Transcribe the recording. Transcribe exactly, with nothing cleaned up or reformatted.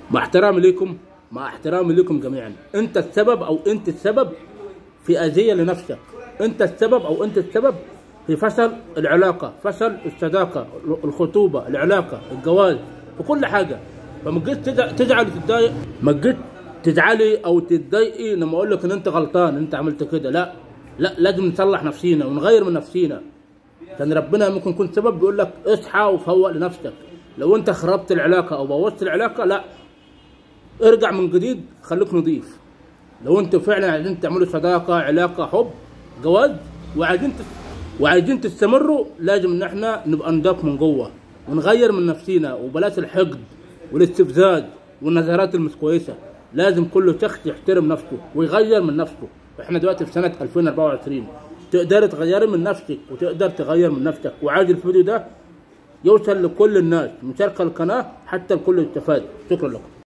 مع احترامي لكم مع احترامي لكم جميعا، انت السبب او انت السبب في اذيه لنفسك، انت السبب او انت السبب في فشل العلاقه، فشل الصداقه، الخطوبه، العلاقه، الجواز، في كل حاجه. فما تجيش تزعل وتتضايق، ما تجيش تزعلي او تتضايقي لما اقول لك ان انت غلطان، انت عملت كده. لا لا، لازم نصلح نفسينا ونغير من نفسينا. كان ربنا ممكن يكون سبب بيقول لك اصحى وفوق لنفسك. لو انت خربت العلاقه او بوظت العلاقه، لا، ارجع من جديد، خليك نضيف. لو انتوا فعلا عايزين تعملوا صداقه، علاقه، حب، جواز، وعايزين وعايزين تستمروا، لازم ان احنا نبقى نضاف من جوه ونغير من نفسينا، وبلاش الحقد والاستفزاز والنظرات المش كويسه. لازم كل شخص يحترم نفسه ويغير من نفسه. احنا دلوقتي في سنه ألفين وأربعة وعشرين، تقدر تغيري من نفسك وتقدر تغير من نفسك. وعايز الفيديو ده يوصل لكل الناس، مشاركه القناه حتى الكل يستفاد. شكرا لكم.